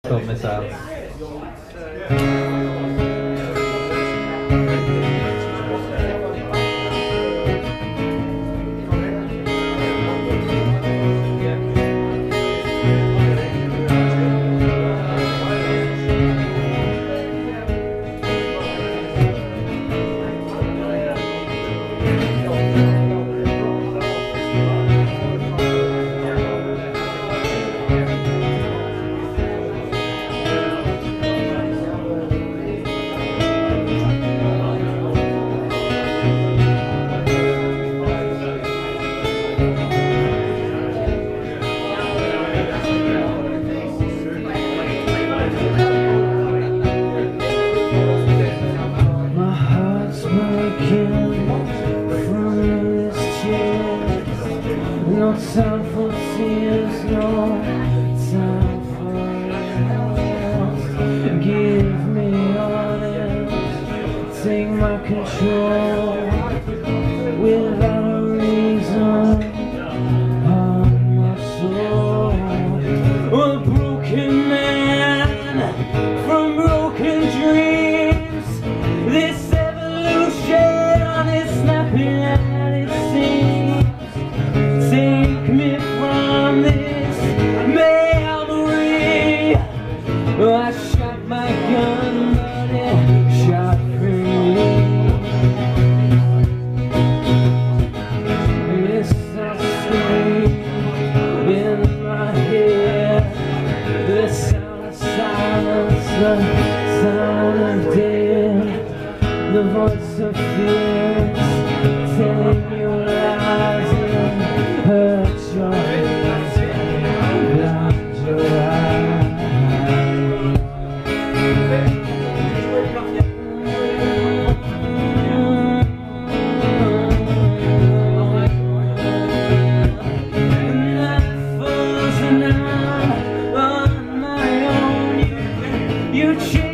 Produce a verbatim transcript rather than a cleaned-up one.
called Missles. No time for tears, no time for loss. Give me all this, take my control without a reason on my soul. A broken man from broken dreams. This evolution is snapping at its seams. Take me from this memory. I shot my gun, but it shot free. Yes, I scream in my head. The sound of silence, the sound of death, the voice of fears telling you lies and hurt your eyes, blind your eyes. Night falls and I'm on my own. You, you change.